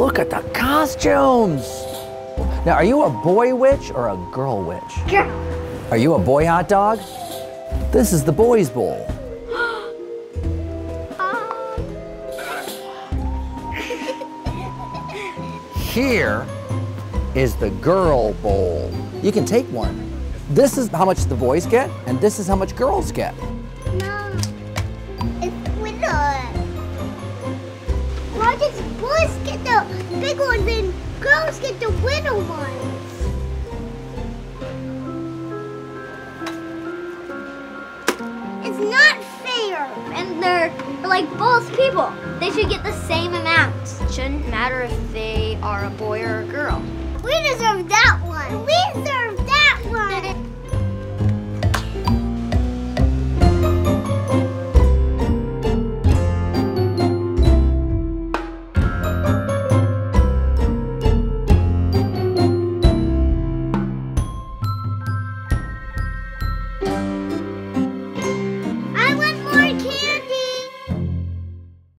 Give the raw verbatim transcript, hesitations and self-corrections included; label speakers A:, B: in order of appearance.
A: look at the costumes. Now, are you a boy witch or a girl witch?
B: Girl.
A: Are you a boy hot dog? This is the boys' bowl. Here is the girl bowl. You can take one. This is how much the boys get, and this is how much girls get.
B: No, it's winner. Why does boys get the big ones and girls get the little ones? It's not fair.
C: And they're like both people. They should get the same amount. It shouldn't matter if they are a boy or a girl.
B: We deserve that one. We deserve